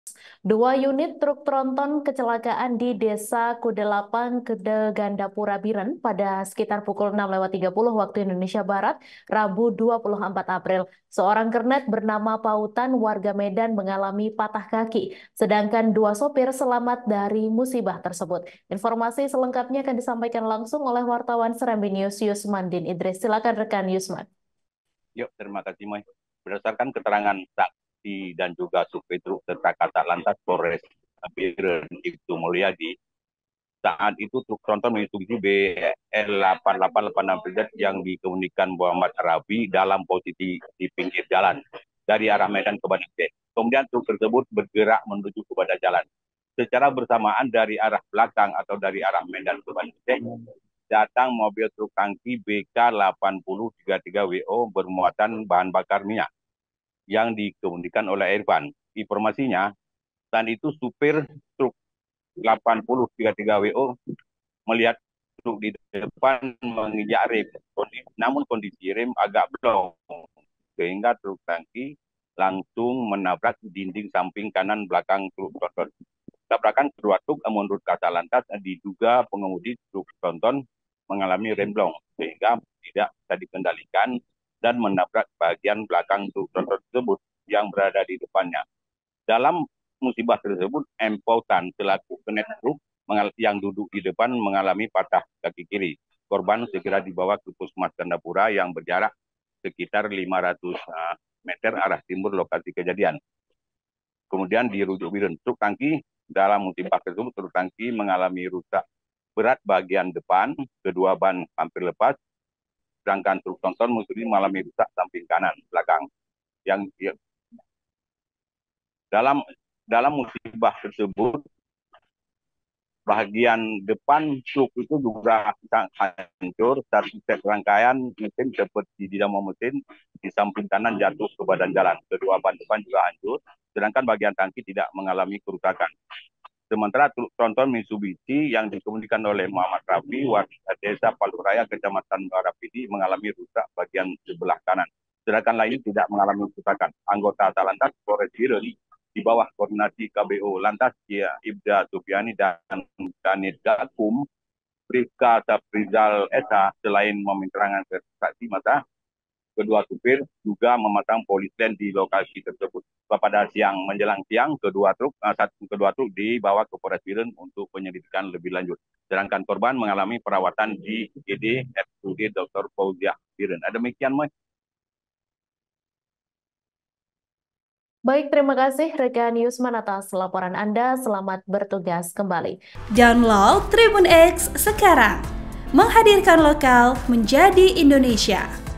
Dua unit truk tronton kecelakaan di Desa Kudelapan, Gandapura Biren pada sekitar pukul 6.30 waktu Indonesia Barat, Rabu 24 April. Seorang kernet bernama Pautan warga Medan mengalami patah kaki, sedangkan dua sopir selamat dari musibah tersebut. Informasi selengkapnya akan disampaikan langsung oleh wartawan Serambi News Yusmandin Idris. Silakan rekan Yusman. Yuk, terima kasih, Mas. Berdasarkan keterangan saksi dan juga supir truk serta Kasat Lantas Polres Biren Ibtu Mulyadi, saat itu truk tronton Mitsubishi BL 8886 yang dikemudikan Muhammad Rabi dalam posisi di pinggir jalan dari arah Medan ke Bandung. Kemudian truk tersebut bergerak menuju kepada jalan. Secara bersamaan dari arah belakang atau dari arah Medan ke Bandung, datang mobil truk tangki BK 8033WO bermuatan bahan bakar minyak yang dikemudikan oleh Irfan. Informasinya, saat itu supir truk 8033WO melihat truk di depan menginjak rem, namun kondisi rem agak blong, sehingga truk tangki langsung menabrak dinding samping kanan belakang truk tronton. Tabrakan kedua truk menurut Kasat Lantas diduga pengemudi truk tronton mengalami remblong sehingga tidak bisa dikendalikan dan menabrak bagian belakang truk tronton tersebut yang berada di depannya. Dalam musibah tersebut, M. Pautan selaku kernet truk yang duduk di depan mengalami patah kaki kiri. Korban segera dibawa ke Puskesmas Gandapura yang berjarak sekitar 500 meter arah timur lokasi kejadian. Kemudian dirujuk Biren. Truk tangki dalam musibah tersebut, truk tangki mengalami rusak berat bagian depan, kedua ban hampir lepas, sedangkan truk tronton mengalami rusak samping kanan belakang. Yang dalam musibah tersebut, bagian depan truk itu juga hancur, satu rangkaian mesin seperti dinamo mesin di samping kanan jatuh ke badan jalan. Kedua ban depan juga hancur, sedangkan bagian tangki tidak mengalami kerusakan. Sementara truk tronton Mitsubishi yang dikemudikan oleh Muhammad Rafi, warga desa Paluraya, Kecamatan Barapidi, mengalami rusak bagian sebelah kanan. Sedangkan lain tidak mengalami kerusakan. Anggota Atalantas Polres Biren di bawah koordinasi KBO Lantas Ibda Sufiani dan Kanit Gakum, Bribka Saprizal Esa, selain meminta saksi mata, kedua supir juga memasang polisen di lokasi tersebut. Pada siang menjelang siang, kedua truk dibawa ke Polres Biren untuk penyelidikan lebih lanjut. Sedangkan korban mengalami perawatan di IGD RSUD Dr. Fauziah Biren. Demikian, Mas. Baik, terima kasih rekan Yusman atas laporan Anda. Selamat bertugas kembali. Download Tribun X sekarang. Menghadirkan lokal menjadi Indonesia.